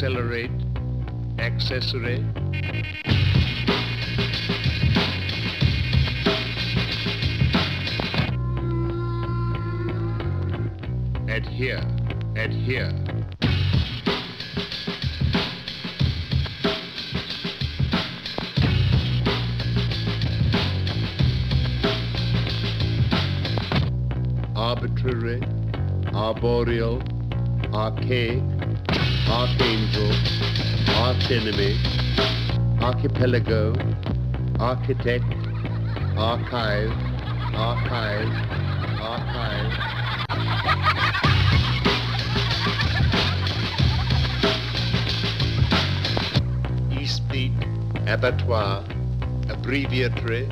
accelerate, accessory, adhere, adhere, arbitrary, arboreal, archaic, archangel, archenemy, archipelago, architect, archive, archive, archive. Aesthete, abattoir, abbreviatory,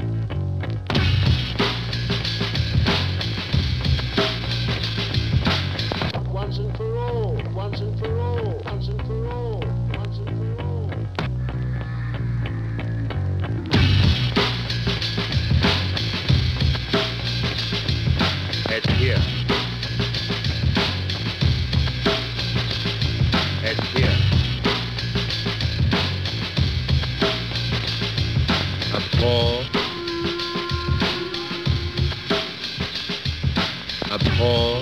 once and for all, once and for all, once and for all, once and for all. Adhere, adhere, abhor, abhor,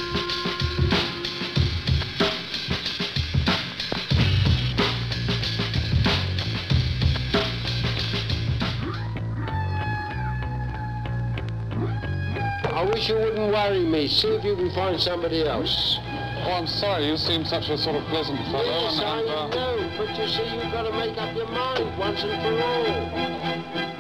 I wish you wouldn't worry me. See if you can find somebody else. Oh, I'm sorry, you seem such a sort of pleasant fellow. Yes, I know, but you see, you've got to make up your mind once and for all.